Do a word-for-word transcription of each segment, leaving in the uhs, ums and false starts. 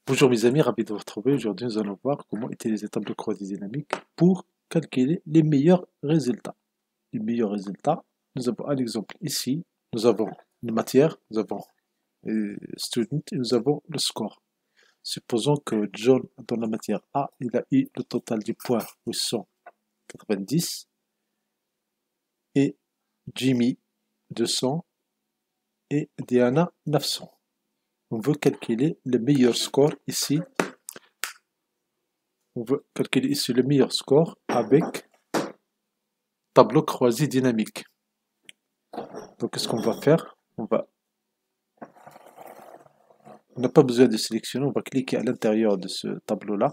Bonjour mes amis, ravi de vous retrouver. Aujourd'hui, nous allons voir comment utiliser tableau croisé dynamique pour calculer les meilleurs résultats. Les meilleurs résultats, nous avons un exemple ici. Nous avons une matière, nous avons euh, student et nous avons le score. Supposons que John, dans la matière A, il a eu le total du point huit cent quatre-vingt-dix et Jimmy deux cents et Diana neuf cents. On veut calculer le meilleur score ici. On veut calculer ici le meilleur score avec tableau croisé dynamique. Donc, qu'est-ce qu'on va faire? On va, on n'a pas besoin de sélectionner, on va cliquer à l'intérieur de ce tableau-là.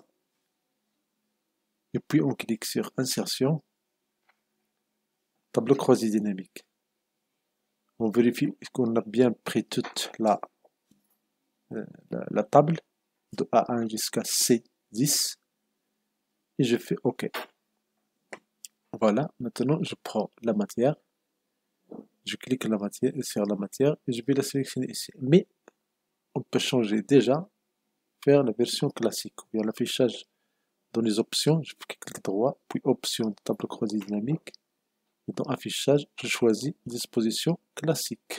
Et puis, on clique sur Insertion, tableau croisé dynamique. On vérifie qu'on a bien pris toute la, la, la table, de A un jusqu'à C dix. Et je fais OK. Voilà, maintenant, je prends la matière. Je clique la matière, sur la matière et je vais la sélectionner ici. Mais on peut changer déjà, faire la version classique, ou bien l'affichage dans les options, je clique droit, puis option de tableau croisé dynamique, et dans affichage, je choisis disposition classique.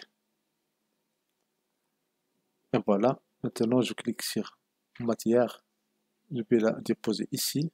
Et voilà, maintenant je clique sur matière, je vais la déposer ici,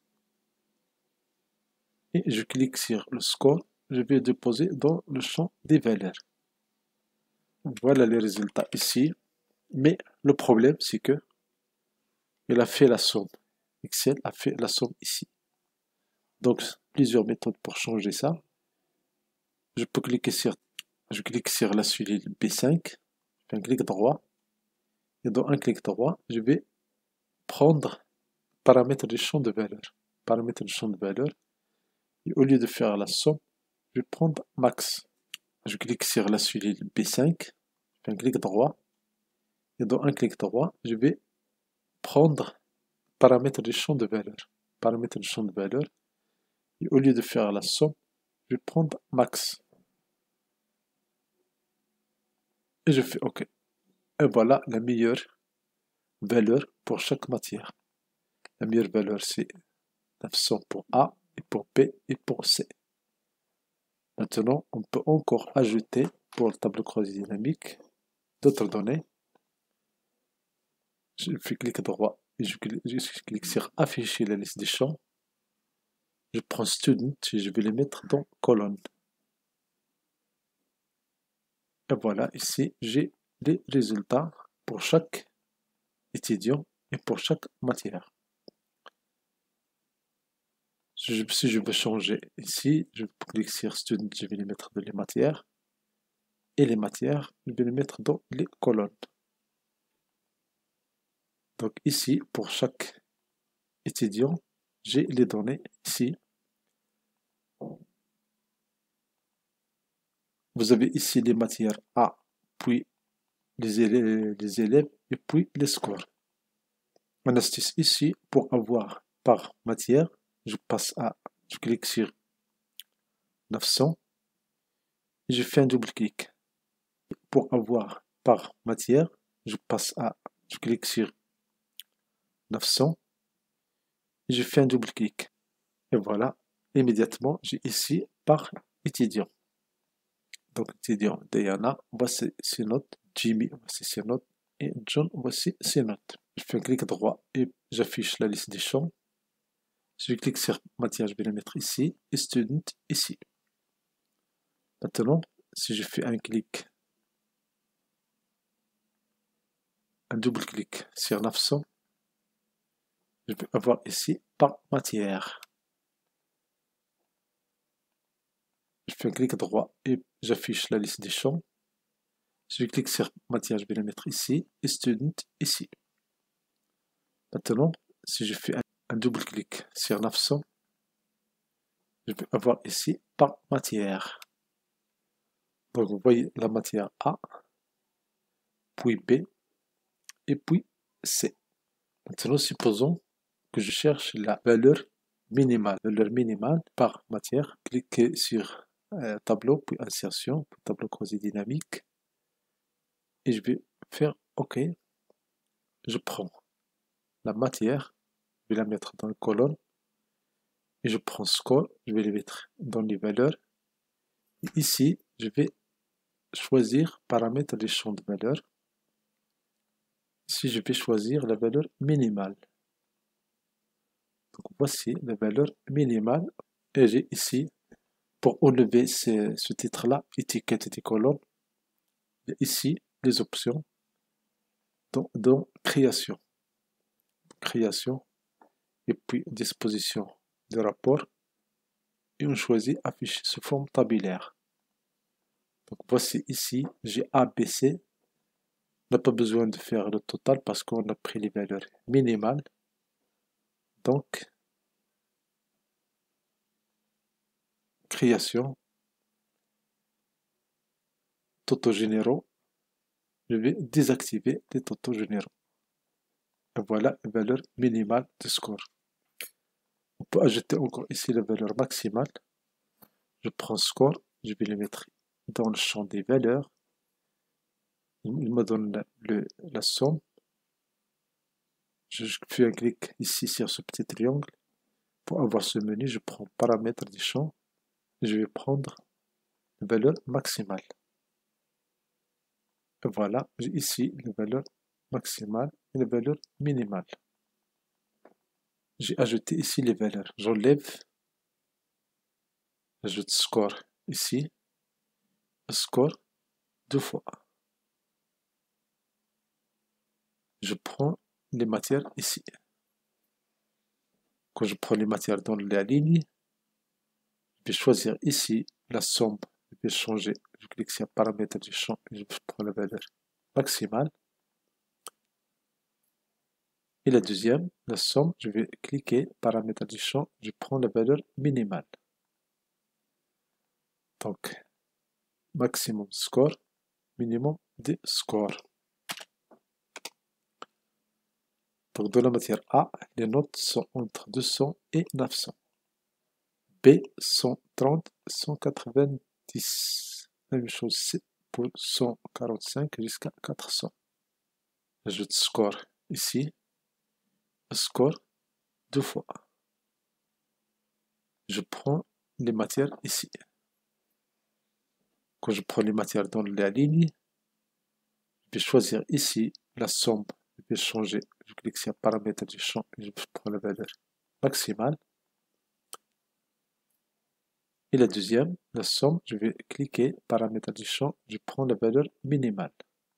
et je clique sur le score, je vais déposer dans le champ des valeurs. Voilà les résultats ici, mais le problème c'est que il a fait la somme. Excel a fait la somme ici. Donc, plusieurs méthodes pour changer ça. Je peux cliquer sur, je clique sur la suite B cinq, je fais un clic droit, et dans un clic droit, je vais prendre paramètre du champ de valeur. Paramètre du champ de valeur, et au lieu de faire la somme, je vais prendre max. Je clique sur la suite B cinq, je fais un clic droit, et dans un clic droit, je vais prendre paramètre du champ de valeur. Paramètre du champ de valeur, et au lieu de faire la somme, je vais prendre max. Et je fais OK. Et voilà la meilleure valeur pour chaque matière. La meilleure valeur, c'est neuf cents pour A, et pour B, et pour C. Maintenant, on peut encore ajouter, pour le tableau croisé dynamique, d'autres données. Je fais clic droit, et je clique, je clique sur afficher la liste des champs. Je prends student, et je vais les mettre dans colonne. Et voilà, ici, j'ai les résultats pour chaque étudiant et pour chaque matière. Si je veux changer ici, je clique sur student, je vais les mettre dans les matières. Et les matières, je vais les mettre dans les colonnes. Donc ici, pour chaque étudiant, j'ai les données ici. Vous avez ici les matières A, puis les élèves, les élèves et puis les scores. Une astuce ici, pour avoir par matière, je passe à, je clique sur neuf cents et je fais un double clic. Pour avoir par matière, je passe à, je clique sur neuf cents et je fais un double clic. Et voilà, immédiatement, j'ai ici par étudiant. Donc, étudiant Diana, voici ses notes. Jimmy, voici ses notes. Et John, voici ses notes. Je fais un clic droit et j'affiche la liste des champs. Je clique sur matière, je vais la mettre ici. Et student, ici. Maintenant, si je fais un clic, un double clic sur neuf cents, je vais avoir ici par matière. Je fais un clic droit et j'affiche la liste des champs. Je clique sur matière, je vais la mettre ici. Et student, ici. Maintenant, si je fais un, un double clic sur neuf cents, je vais avoir ici par matière. Donc vous voyez la matière A, puis B, et puis C. Maintenant, supposons que je cherche la valeur minimale. La valeur minimale par matière. Cliquez sur euh, tableau, puis insertion, puis tableau croisé dynamique. Et je vais faire OK. Je prends la matière, je vais la mettre dans la colonne, et je prends score, je vais les mettre dans les valeurs. Et ici, je vais choisir paramètres des champs de valeur. Ici, je vais choisir la valeur minimale. Donc voici la valeur minimale, et j'ai ici, pour enlever ce, ce titre-là, étiquette et colonne, ici les options dans, dans création, création, et puis disposition de rapport, et on choisit afficher sous forme tabulaire. Donc voici ici, j'ai A B C. On n'a pas besoin de faire le total parce qu'on a pris les valeurs minimales. Donc, création, totaux généraux, je vais désactiver les totaux généraux. Et voilà la valeur minimale de score. On peut ajouter encore ici la valeur maximale. Je prends score, je vais le mettre dans le champ des valeurs. Il me donne la, le, la somme. Je fais un clic ici sur ce petit triangle. Pour avoir ce menu, je prends paramètres du champ. Je vais prendre la valeur maximale. Et voilà, j'ai ici la valeur maximale et la valeur minimale. J'ai ajouté ici les valeurs. J'enlève, j'ajoute score ici, score deux fois. Je prends les matières ici. Quand je prends les matières dans la ligne, je vais choisir ici la somme. Je vais changer, je clique sur paramètres du champ et je prends la valeur maximale. Et la deuxième, la somme, je vais cliquer paramètres du champ, je prends la valeur minimale. Donc, maximum score, minimum de score. Donc, dans la matière A, les notes sont entre deux cents et neuf cents. B, cent trente, cent quatre-vingt-dix. La même chose, C pour cent quarante-cinq jusqu'à quatre cents. J'ajoute score ici. Score deux fois. Je prends les matières ici. Quand je prends les matières dans la ligne, je vais choisir ici la somme. Je vais changer. Je clique sur paramètres du champ et je prends la valeur maximale. Et la deuxième, la somme, je vais cliquer paramètres du champ, je prends la valeur minimale.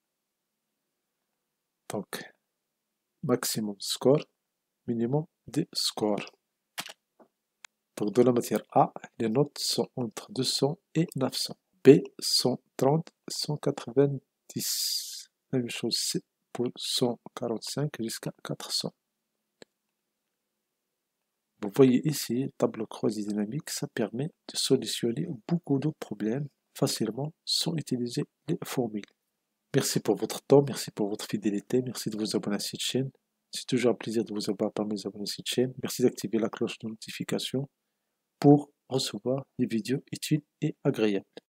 Donc, maximum score, minimum de score. Donc, dans la matière A, les notes sont entre deux cents et neuf cents. B, cent trente, cent quatre-vingt-dix. La même chose, C pour cent quarante-cinq jusqu'à quatre cents. Vous voyez ici, le tableau croisé dynamique, ça permet de solutionner beaucoup de problèmes facilement sans utiliser les formules. Merci pour votre temps, merci pour votre fidélité, merci de vous abonner à cette chaîne. C'est toujours un plaisir de vous avoir parmi les abonnés à cette chaîne. Merci d'activer la cloche de notification pour recevoir des vidéos utiles et agréables.